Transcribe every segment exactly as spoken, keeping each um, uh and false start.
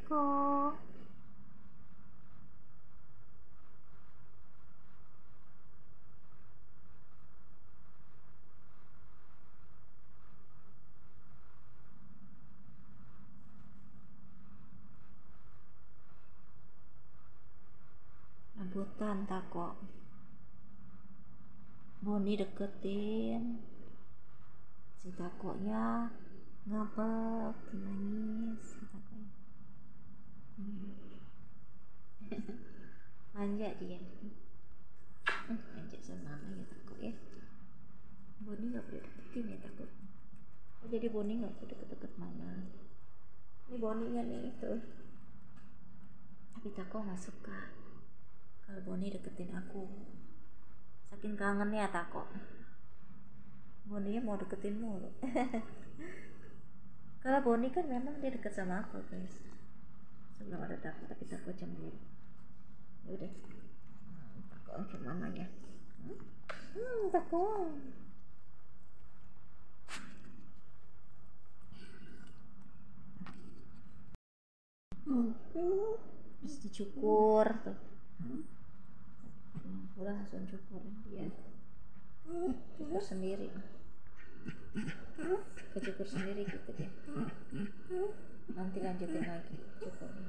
Tako. Rebutan Tako. Boni deketin, si Takonya ngambek, nangis si Takonya. hmm. Manja dia, hmm, manja sama mamanya Tako ya. Boni nggak boleh deketin ya Tako. Oh, jadi Boni nggak boleh deket-deket mama. Ini Boninya nih tuh, tapi Tako nggak suka kalau Boni deketin aku. Saking kangennya Tako, Boni mau deketin mulu. Kalau Boni kan memang dia deket sama aku guys, sebelum ada Tako, tapi Tako cemburu. Ya udah, hmm, Tako ke mamanya. Hmm, hmm Tako. Hmm, terus dicukur tuh. Udah langsung cukur dia, cukur sendiri, kecukur sendiri gitu deh. Nanti lanjutin lagi cukurnya.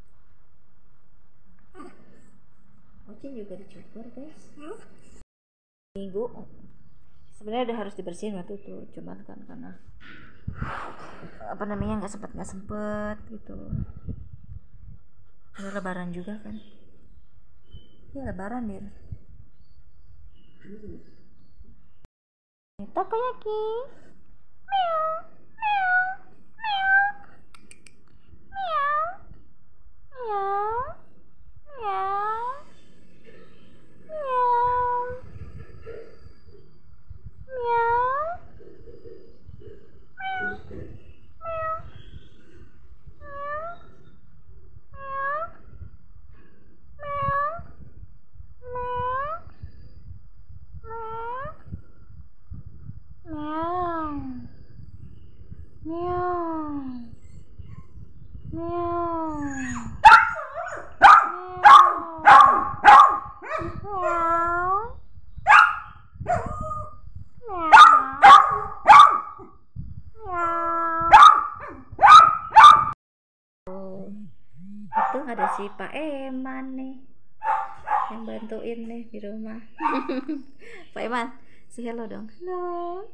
Ocin juga dicukur guys. Minggu sebenarnya udah harus dibersihin waktu itu, cuman kan karena apa namanya nggak sempet nggak sempet gitu. Udah lebaran juga kan. Ya lebaran dia. Takoyaki. Meow, meow, meow. Meow. Meow. Meow. Meow. Meow. Meow. Itu ada si Pak Eman nih yang bantuin nih di rumah. Pak Eman, say hello dong. Halo.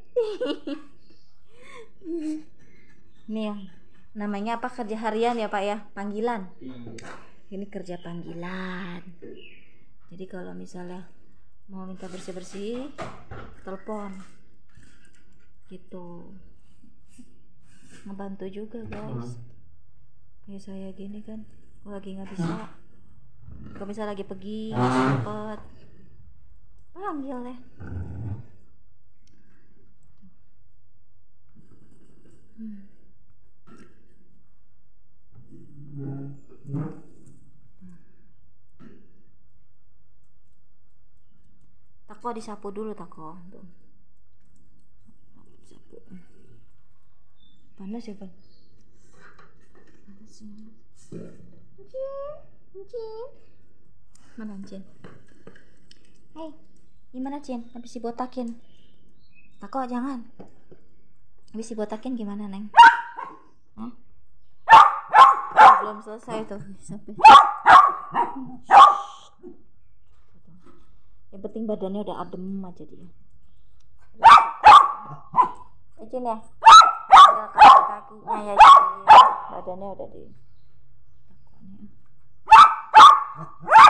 Nih yang namanya apa, kerja harian ya Pak ya, panggilan. Ini kerja panggilan. Jadi kalau misalnya mau minta bersih-bersih, telepon gitu. Ngebantu juga guys. Kayak saya gini kan, kalau lagi nggak bisa, kalau misalnya lagi pergi nggak sempet, panggil deh. hmm. Tako disapu dulu Tako. Tuh. Sapu. Panas ya Pan? Panas ya. Cin, Cin. Mana Cin? Hei, gimana Cin? Habis dibotakin. Tako jangan. Habis dibotakin gimana Neng? Hah? Oh, belum selesai tuh sampai. Yang penting badannya udah adem aja dia. Cin ya? Tinggal kaki-kakinya ya Cin. Badannya udah di takonya.